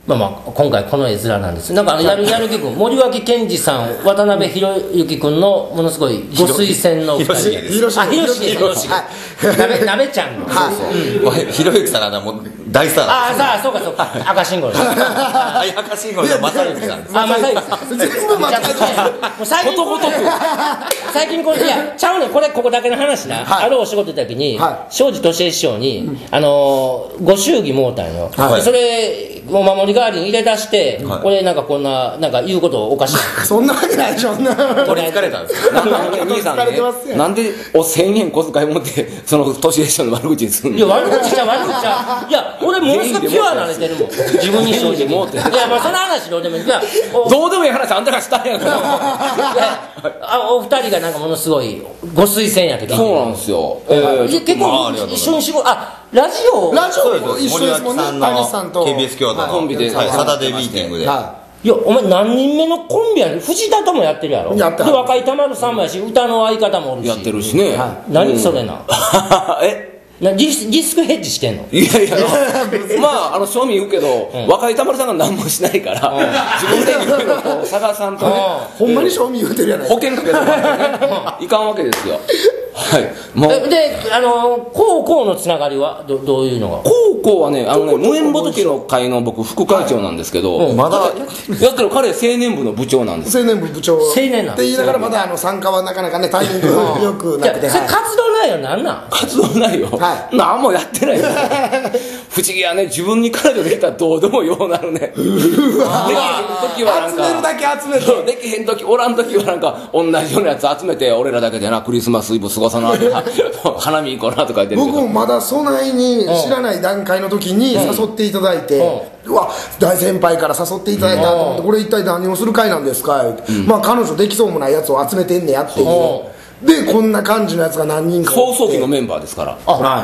今回この絵面なんです。なんかやる気君、森脇健児さん、渡辺裕之君のものすごいご推薦の2人。 広重鍋ちゃんの。 ひろゆきさんがもう大スターなんです。 ああ、そうか赤信号です。 赤信号の正行さんです。 正行さん全部間違えて最近これいやちゃうねん、ここだけの話な。あるお仕事行った時に庄司敏恵師匠にご祝儀もうたんよ。それお守り代わりに入れ出してこれなんかこんななんか言うことおかしい。 そんなわけないでしょ。 取りつかれたんですか。 兄さんね、なんでお1000円小遣い持ってその敏恵師匠の悪口にするの。 いや悪口ちゃいや俺ものすごくピュアなれてるもん自分に正直もうって。いやその話どうでもいい。 どうでもいい話あんたがしたんやから。 お二人がなんかものすごいご推薦やって聞いて。 そうなんですよ。 結構一緒に仕事ラジオ一緒ですもんね。谷さんと KBS 京都のコンビでサタデーミーティングで。 いやお前何人目のコンビやねん。藤田ともやってるやろ。で若井たまるさんもやし歌の相方もおるしやってるしね。 何それな。ディスクヘッジしてんの。 いやまあ正味言うけど若井たまるさんが何もしないから自分でいろいろこう探さんとね。 ほんまに正味言うてるやない。 保険かけたらねいかんわけですよ。はいもうで高校のつながりはどういうのが。 高校はね無縁仏の会の僕副会長なんですけどまだやってる彼青年部の部長なんです。 青年部部長青年なんって言いながらまだ参加はなかなかねタイミングよくなくて。 それ活動内容なんなん。 活動内容何もやってないよ。不思議やね。自分に彼女できたらどうでもようなるね。できへん時はなんか集めるだけ集めてできへん時おらん時はなんか同じようなやつ集めて俺らだけでなクリスマスイブ過ごさなとか花見行こうなとか言ってるけど僕もまだそないに知らない段階の時に誘っていただいてうわ大先輩から誘っていただいたと思ってこれ一体何をする会なんですかってまあ彼女できそうもないやつを集めてんねやっていうでこんな感じのやつが何人か放送機のメンバーですから。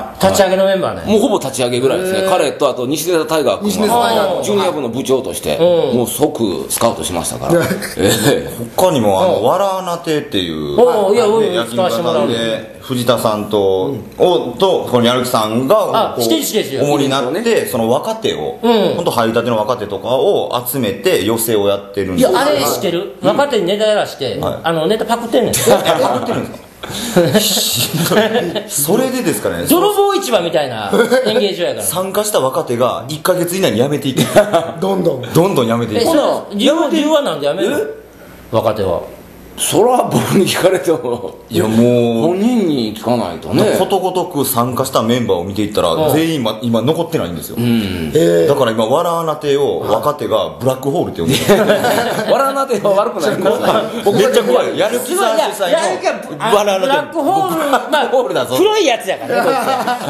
立ち上げのメンバーね。 もうほぼ立ち上げぐらいですね。彼とあと西出田大河君はジュニア部の部長としてもう即スカウトしましたから。 他にもわらなてっていう焼き方で藤田さんとこのやる気さんが主になってその若手を本当入りたての若手とかを集めて寄席をやってるんですよ。 いやあれ知ってる。若手にネタやらしてネタパクってんねん。 パクってるんですか。それでですかね。 泥棒市場みたいな演芸場やから。 参加した若手が1ヶ月以内に辞めていく。 どんどん辞めていく。 理由はなんで辞める。若手はそら僕に聞かれてもいやもう本人に聞かないとね。 ことごとく参加したメンバーを見ていったら全員今残ってないんですよ。だから今わらなてを若手がブラックホールって呼んでる。 わらなては悪くないんですよ。 めっちゃ怖い。やる気さん主催のわらなてブラックホールまあ黒いやつやからね。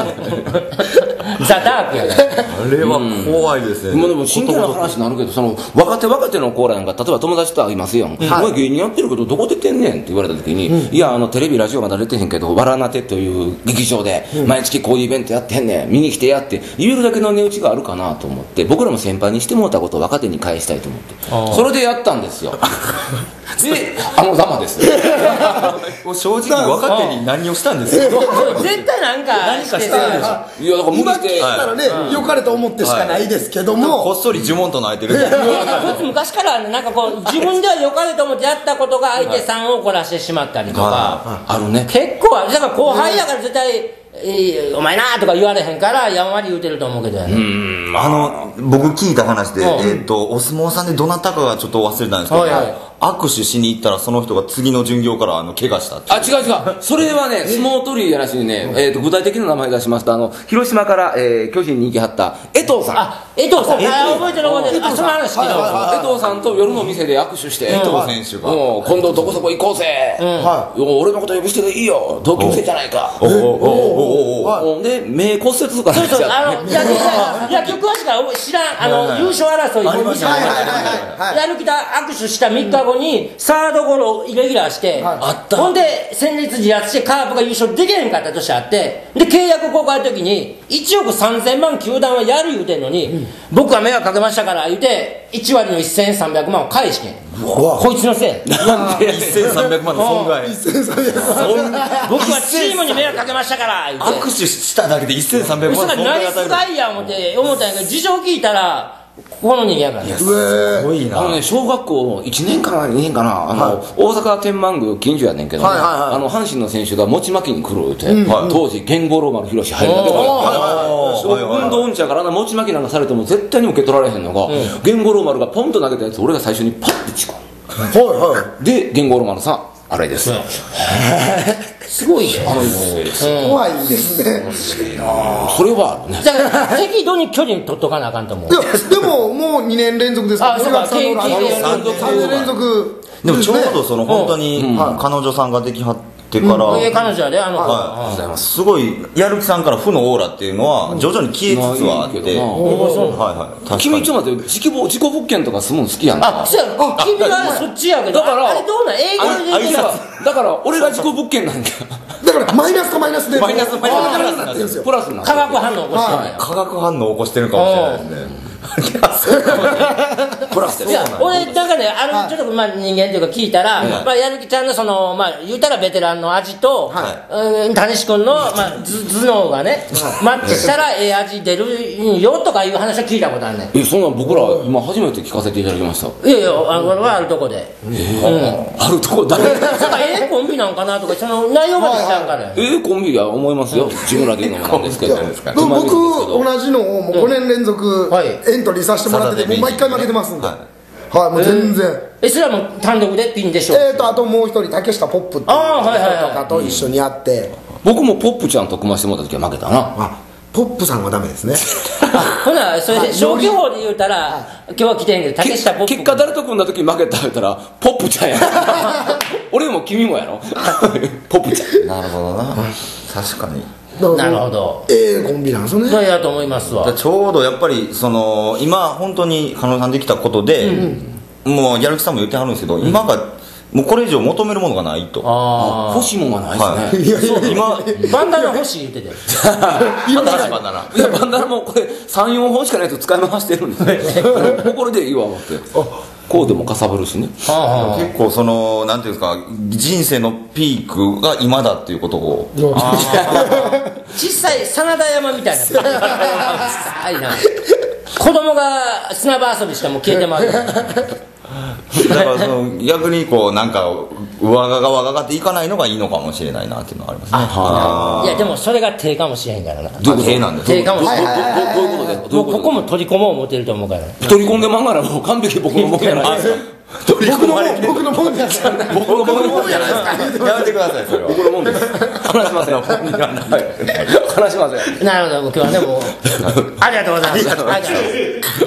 ザ・ダークやから。 あれは怖いですね。 でも真剣な話になるけどその若手のコーラなんか例えば友達と会いますよ。お前芸人やってるけどどこ出てんねんって言われた時にいやテレビラジオまだ出てへんけどわらなてという劇場で毎月こういうイベントやってんねん見に来てやって言えるだけの値打ちがあるかなと思って僕らも先輩にしてもらったことを若手に返したいと思ってそれでやったんですよ。でざまです。 正直若手に何をしたんですか。 絶対何かしてるでしょ。 いやだから無理して今聞いたらね良かれと思ってしかないですけどもこっそり呪文との相手で。 こいつ昔からなんかこう自分では良かれと思ってやったことが相手さんを怒らしてしまったりとかあるね。 結構だから後輩やから絶対お前なーとか言われへんからやんわり言うてると思うけどやね。 僕聞いた話でお相撲さんでどなたかがちょっと忘れたんですけど握手しに行ったらその人が次の巡業から怪我したって。 違うそれはね相撲取りやらしにね具体的な名前出しますと広島から巨人に行きはった江藤さん。 江藤さん覚えてるその話聞いた。 江藤さんと夜の店で握手して江藤選手が今度どこそこ行こうぜ俺のこと呼び捨てでいいよ同級生じゃないかで目骨折とかそう野球詳しいから知らん優勝争いやる気だ握手した3日後にサードゴロイレギュラーしてほんで戦列自圧してカープが優勝できへんかった年あってで契約更改の時に1億3000万球団はやる言うてんのに僕は迷惑かけましたから言うて1割の1300万を返してこいつのせい 1300万の損害。 僕はチームに迷惑かけましたから言うて握手しただけで1300万の損害ナイスガイや思ったんやけど事情聞いたらこの人間やからね。 すごいな。 小学校1年かな2年かな、大阪天満宮近所やねんけどね、阪神の選手が餅巻きに来るって、当時源五郎丸博士入るだけど、運動うんちゃから餅巻きなんかされても絶対に受け取られへんのが、源五郎丸がポンと投げたやつ俺が最初にパッてチコンで源五郎丸さんあれです。 すごいね。 怖いですね。 それはあるね。 だから適度に距離取っとかなあかんと思う。 でももう2年連続ですから。 あ、そうか。 3年連続。 でもちょうどその本当に彼女さんができはってから、 彼女はね、 すごいやる気さんから負のオーラっていうのは徐々に消えつつはあって、 君ちょっと待って、自己物件とか住むの好きやんか。 そうやろ。君はそっちやけど、 だからあれどうなん？営業でだから俺が自己物件なんだよ。 だからマイナスとマイナスでマイナスプラスになって化学反応を起こしてる。 化学反応を起こしてるかもしれないですね。 プラスです。 いや、俺なんかね、ちょっとまあ人間っていうか聞いたら、まあやる気ちゃんのそのまあ言うたらベテランの味と、谷志君のまあ頭脳がね、マッチしたら味出るよとかいう話は聞いたことあるね。 そんなん僕ら今初めて聞かせていただきました。 いやいや、俺はあるとこで。 あるとこだけ。 なんかコンビなんかなとか、その内容まで知らんから。 コンビは思いますよ。自分らで言うのもなんですけど。 僕同じのをもう5年連続エントリーさせてもらってて、もう毎回負けてますんで、はい、もう全然。 それはもう単独でピンでしょ。 あともう一人竹下ポップっていう人とかと一緒にやって、 僕もポップちゃんと組ませてもらった時は負けたな。 ポップさんはダメですね。 ほな、それで消去法で言うたら今日は来てんけど、竹下ポップ結果誰と組んだ時負けた言ったらポップちゃんや。俺も君もやろ。ポップちゃん。 なるほどな。確かに。 なるほど。 コンビなんですよね。 そうやと思いますわ。 ちょうどやっぱりその今本当に狩野さんできたことで、もうやる気さんも言ってはるんですけど、今がもうこれ以上求めるものがないと。 欲しいものがないですね。 今バンダナ欲しい言ってて。 バンダナもこれ3、4本しかないと使い回してるんですね。これでいいわ思って。こうでもかさばるしね。 結構そのなんていうんですか、人生のピークが今だっていうことを。 小さい真田山みたいな。子供が砂場遊びしても消えてまう。 だからその逆にこうなんか上が上がっていかないのがいいのかもしれないなっていうのはありますね。 いやでもそれが手かもしれへんからな。 手なんです。 手かもしれへん。 どういうことで？ もうここも取り込もう思ってると思うから。 取り込んでまんがらもう完璧僕のもんじゃないですか。 僕のもんじゃないですか。 僕のもんじゃないですか。やめてくださいそれは。 僕のもんです。話しません。話しません。 なるほど、今日はねもうありがとうございます。